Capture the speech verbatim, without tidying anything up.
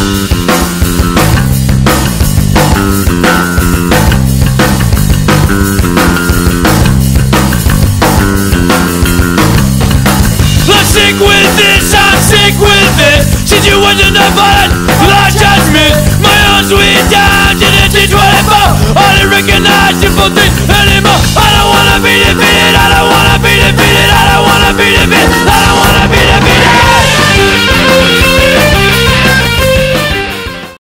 Sick with this, I'm sick with it. Since you wasn't the fun, lost judgment. My arms way down to the T twenty-four. All the recognizable things